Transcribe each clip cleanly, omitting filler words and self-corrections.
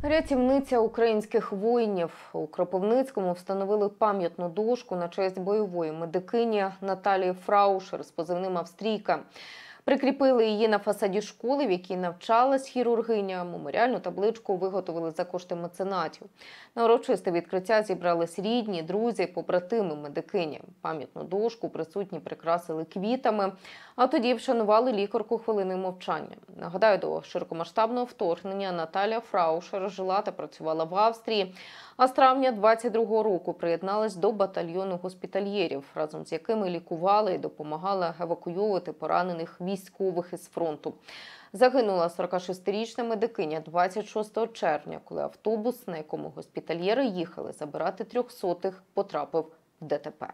Рятівниця українських воїнів. У Кропивницькому встановили пам'ятну дошку на честь бойової медикині Наталії Фраушер з позивним «Австрійка». Прикріпили її на фасаді школи, в якій навчалась хірургиня. Меморіальну табличку виготовили за кошти меценатів. На урочисте відкриття зібрались рідні, друзі, побратими медикині. Пам'ятну дошку присутні прикрасили квітами, а тоді вшанували лікарку хвилиною мовчання. Нагадаю, до широкомасштабного вторгнення Наталія Фраушер жила та працювала в Австрії, а з травня 22-го року приєдналась до батальйону госпітальєрів, разом з якими лікували і допомагали евакуювати поранених військових із фронту. Загинула 46-річна медикиня 26 червня, коли автобус, на якому госпітальєри їхали забирати 300-х, потрапив в ДТП.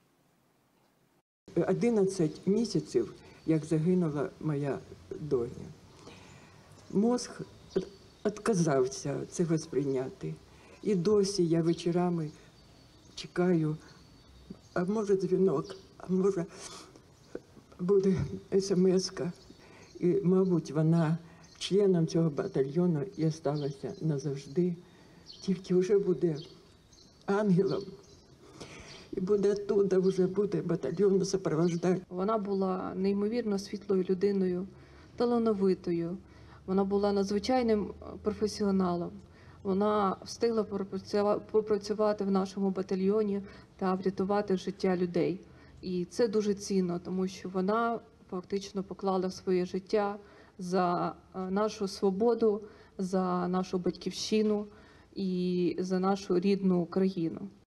11 місяців, як загинула моя доня. Мозг відказався цього сприйняти. І досі я вечорами чекаю, а може дзвінок, а може буде смс-ка. І, мабуть, вона членом цього батальйону і залишилася назавжди. Тільки вже буде ангелом. І буде оттуда, вже буде батальйон супроводжувати. Вона була неймовірно світлою людиною, талановитою. Вона була надзвичайним професіоналом. Вона встигла попрацювати в нашому батальйоні та врятувати життя людей. І це дуже цінно, тому що вона фактично поклала своє життя за нашу свободу, за нашу батьківщину і за нашу рідну країну.